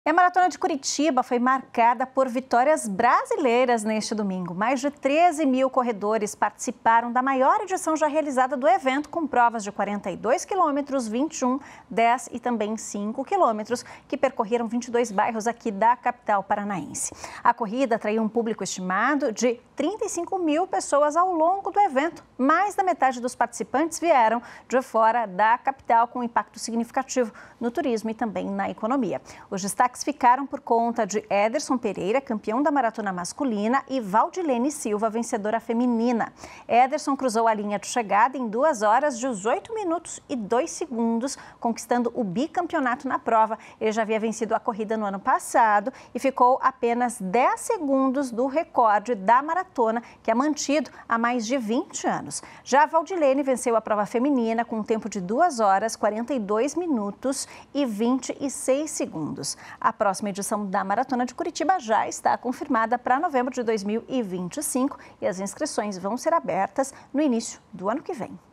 A Maratona de Curitiba foi marcada por vitórias brasileiras neste domingo. Mais de 13 mil corredores participaram da maior edição já realizada do evento, com provas de 42 quilômetros, 21, 10 e também 5 quilômetros, que percorreram 22 bairros aqui da capital paranaense. A corrida atraiu um público estimado de 35 mil pessoas ao longo do evento. Mais da metade dos participantes vieram de fora da capital, com impacto significativo no turismo e também na economia. Os destaques ficaram por conta de Ederson Pereira, campeão da maratona masculina, e Valdilene Silva, vencedora feminina. Ederson cruzou a linha de chegada em 2 horas, 18 minutos e 2 segundos, conquistando o bicampeonato na prova. Ele já havia vencido a corrida no ano passado e ficou apenas 10 segundos do recorde da maratona, que é mantido há mais de 20 anos. Já a Valdilene venceu a prova feminina com um tempo de 2 horas, 42 minutos e 26 segundos. A próxima edição da Maratona de Curitiba já está confirmada para novembro de 2025 e as inscrições vão ser abertas no início do ano que vem.